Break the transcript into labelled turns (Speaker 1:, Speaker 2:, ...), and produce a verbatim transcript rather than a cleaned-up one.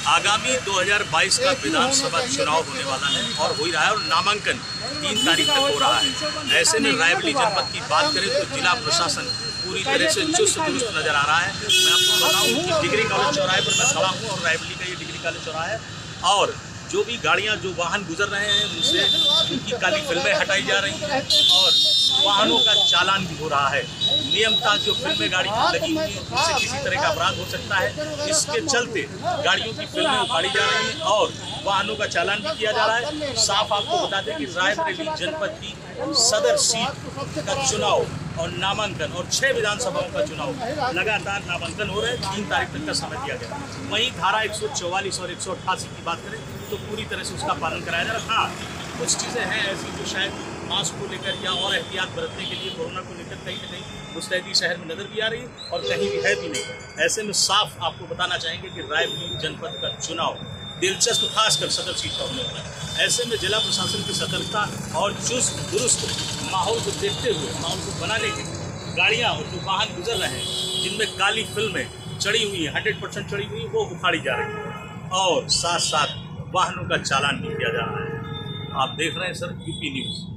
Speaker 1: आगामी दो हज़ार बाईस का विधानसभा चुनाव होने वाला है और हो ही रहा है और नामांकन तीन तारीख तक हो रहा है। ऐसे में रायबरेली जनपद की बात करें तो जिला प्रशासन पूरी तरह से चुस्त दुरुस्त नजर आ रहा है। मैं आपको बताऊं कि डिग्री कॉलेज चौराहे पर मैं खड़ा हूं और रायबरेली का ये डिग्री कॉलेज चौराहा है और जो भी गाड़ियां जो वाहन गुजर रहे हैं उनसे उनकी काली फिल्में हटाई जा रही हैं और वाहनों का चालान भी हो रहा है। नियमता जो फिल्में गाड़ी की लगी हुई है उससे किसी तरह का अपराध हो सकता है, इसके चलते गाड़ियों की फिल्में उखाड़ी जा रही हैं और वाहनों का चालान भी किया जा रहा है। साफ आपको बता दें कि रायबरेली जनपद की सदर सीट का चुनाव और नामांकन और छह विधानसभाओं का चुनाव लगातार नामांकन हो रहे हैं। तीन तारीख तक का समय दिया गया। वहीं धारा एक सौ चौवालीस और एक सौ अट्ठासी की बात करें तो पूरी तरह से उसका पालन कराया जा रहा है। हाँ, कुछ चीज़ें हैं ऐसी जो शायद मास्क को लेकर या और एहतियात बरतने के लिए कोरोना को लेकर कहीं ना कहीं मुस्तैदी शहर में नजर भी आ रही है और कहीं भी है भी नहीं। ऐसे में साफ आपको बताना चाहेंगे कि रायबरेली जनपद का चुनाव दिलचस्प खासकर सदर सीट का होने वाला है। ऐसे में जिला प्रशासन की सतर्कता और चुस्त दुरुस्त माहौल को देखते हुए माहौल को बनाने के लिए गाड़ियाँ और जो वाहन गुजर रहे हैं जिनमें काली फिल्में चढ़ी हुई है हंड्रेड परसेंट चढ़ी हुई वो उखाड़ी जा रही है और साथ साथ वाहनों का चालान भी किया जा रहा है। आप देख रहे हैं सर यूपी न्यूज़।